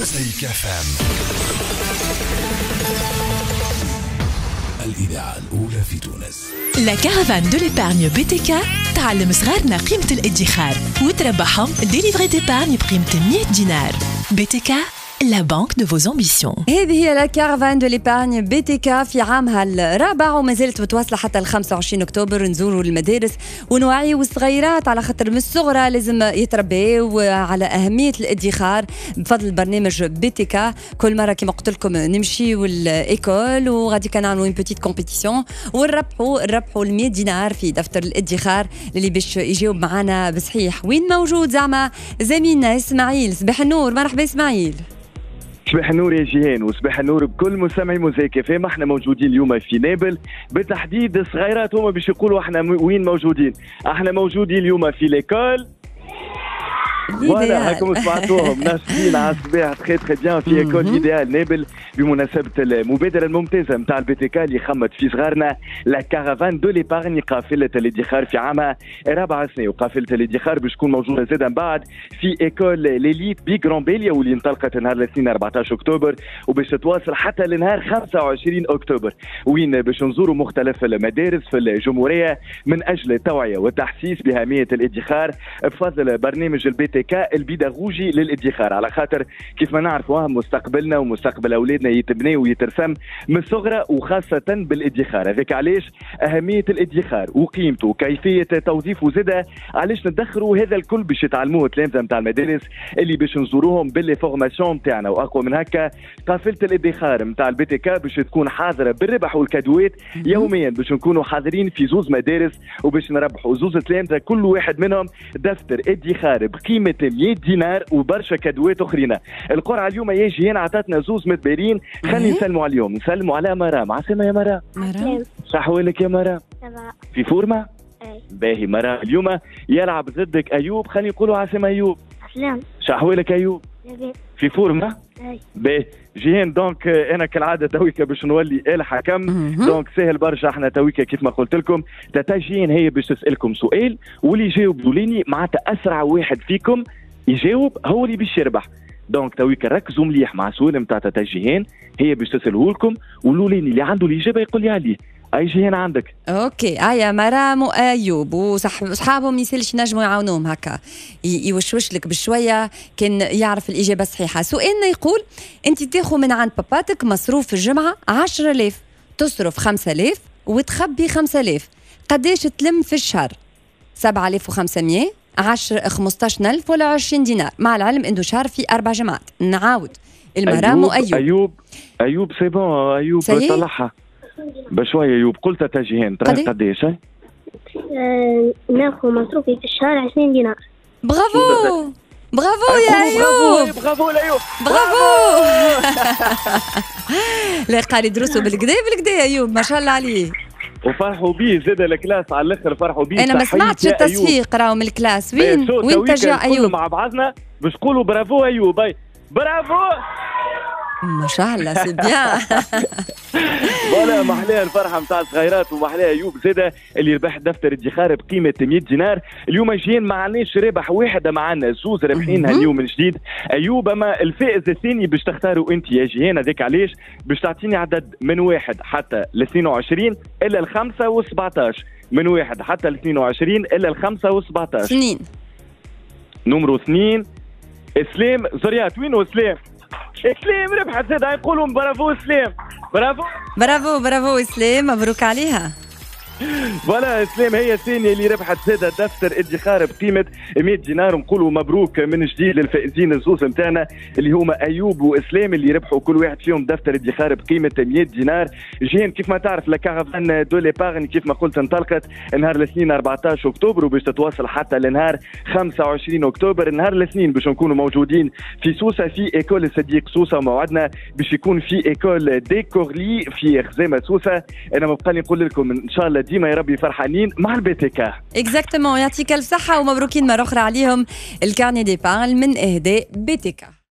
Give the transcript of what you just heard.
موزايك اف ام، الإذاعة الأولى في تونس. لا كارافان دو ليبارني BTK تعلم صغارنا قيمة الادخار وتربحهم ديليفري ديبارني بقيمة 100 دينار. BTK لا بانك دو فوز امبيسيون. هذه هي لا كارفان دو ليبارني BTK في عامها الرابع وما زالت متواصله حتى ال 25 اكتوبر. نزوروا المدارس ونوعيوا الصغيرات على خاطر من الصغرى لازم يتربيوا على اهميه الادخار بفضل برنامج BTK. كل مره كما قلت لكم نمشيوا الايكول وغادي كنعملوا اون بوتيت كومبيتيسيون ونربحوا ال 100 دينار في دفتر الادخار اللي باش يجاوب معنا بصحيح. وين موجود زعما زميلنا اسماعيل؟ صباح النور، مرحبا اسماعيل. صباح النور يا جيهان وصباح النور بكل مستمعي موزايك اف ام. احنا موجودين اليوم في نابل، بالتحديد الصغيرات هما باش يقولوا احنا وين موجودين. احنا موجودين اليوم في ليكول فوالا هاكم سمعتوهم ناشطين على الصباح تخي بيان في ايكول ايديال نابل بمناسبه المبادره الممتازه نتاع BTK اللي خمت في صغارنا لا كارافان دو ليبارني قافله الادخار في عامها رابع سنه. وقافله الادخار باش تكون موجوده زاده من بعد في ايكول ليليت بي جران بيليا واللي انطلقت نهار الاثنين 14 اكتوبر وباش تتواصل حتى لنهار 25 اكتوبر، وين باش نزوروا مختلف المدارس في الجمهوريه من اجل التوعيه والتحسيس باهميه الادخار بفضل برنامج BTK البيداغوجي للادخار. على خاطر كيف ما نعرفوا مستقبلنا ومستقبل اولادنا يتبني ويترسم من الصغرى وخاصه بالادخار. هذاك علاش اهميه الادخار وقيمته وكيفيه توظيفه زاده علاش ندخروا هذا الكل باش يتعلموه التلامذه نتاع المدارس اللي باش نزوروهم باللي فورماسيون نتاعنا. واقوى من هكا قافله الادخار نتاع BTK باش تكون حاضره بالربح والكادوات يوميا. باش نكونوا حاضرين في زوز مدارس وباش نربحوا زوز تلامذه كل واحد منهم دفتر ادخار بقيمه 100 دينار وبرشا كادوات اخرين. القرعه اليوم يا جيان عطاتنا زوز متبارين. خلينا نسلموا عليهم. نسلموا على مرام. عسلامة يا مرام. مرام صحوالك يا مرام؟ في فورمه؟ اي باهي مرام. اليوم يلعب ضدك ايوب. خلينا نقولوا عسلامة ايوب. سلام. صحوالك ايوب؟ في فورمه؟ اي باهي جيهان. دونك انا كالعاده تويكا باش نولي الحكم. دونك سهل برشا. احنا تويكا كيف ما قلت لكم تاتا جيهان هي باش تسالكم سؤال واللي يجاوب لوليني معناتها اسرع واحد فيكم يجاوب هو اللي باش يربح. دونك تويكا ركزوا مليح مع السؤال نتاع تاتا جيهان. هي باش تساله لكم ولوليني اللي عنده الاجابه يقول لي عليه. اي جيهان عندك؟ اوكي. يا مرام وايوب وصحابهم يسالش نجموا يعاونوهم هكا يوشوش لك بشويه كان يعرف الاجابه الصحيحه. سؤالنا يقول انت تاخذ من عند باباتك مصروف في الجمعه 10000، تصرف 5000 وتخبي 5000، قداش تلم في الشهر؟ 7500، 15000 ولا 20 دينار؟ مع العلم انه شهر في 4 جمعات. نعاود المرام وايوب. ايوب سي بون. ايوب طلعها بشويه. ايوب قلت تجيهان قداش؟ ناخذ مصروفي في الشهر 20 دينار. برافو برافو يا ايوب. برافو لايوب. برافو. لا قاري دروسه بالكدا يا ايوب ما شاء الله عليه. وفرحوا بيه زاد الكلاس على الاخر فرحوا بيه. انا ما سمعتش التصفيق راهو من الكلاس. وين ترجع ايوب؟ مع بعضنا باش نقولوا برافو ايوب. برافو ما شاء الله سي بيان. ولا محلاها الفرحه نتاع الصغيرات ومحلاها ايوب زاده اللي ربح دفتر ادخار بقيمه 100 دينار. اليوم جايين ما عندناش رابح واحد، معنا زوز رابحينها اليوم من جديد ايوب. اما الفائز الثاني باش تختاروا انت يا جيهان. هذاك علاش باش تعطيني عدد من 1 حتى ل 22 الا ال 5 و17. من 1 حتى ل 22 الا ال 5 و17. سنين. نمرو 2 اسلام زريات. وينو اسلام؟ اسلام ربحت زاد. يقولوا برافو اسلام. برافو برافو اسلام، مبروك عليها. فوالا اسلام هي الثانيه اللي ربحت زاده دفتر ادخار بقيمه 100 دينار. نقولوا مبروك من جديد للفائزين الزوز نتاعنا اللي هما ايوب واسلام اللي ربحوا كل واحد فيهم دفتر ادخار بقيمه 100 دينار. جيهان كيف ما تعرف لا كارافان دو ليبارن كيف ما قلت انطلقت نهار الاثنين 14 اكتوبر وباش تتواصل حتى لنهار 25 اكتوبر. نهار الاثنين باش نكونوا موجودين في سوسه في ايكول الصديق سوسه. موعدنا باش يكون في ايكول ديكورلي في خزامه سوسه. انا ما بقى لي نقول لكم ان شاء الله ديما يا ربي فرحانين مع BTK. اكزاكتومون. يعطيك الف صحه ومبروكين مره اخرى عليهم الكارني ديبارن من اهداء BTK.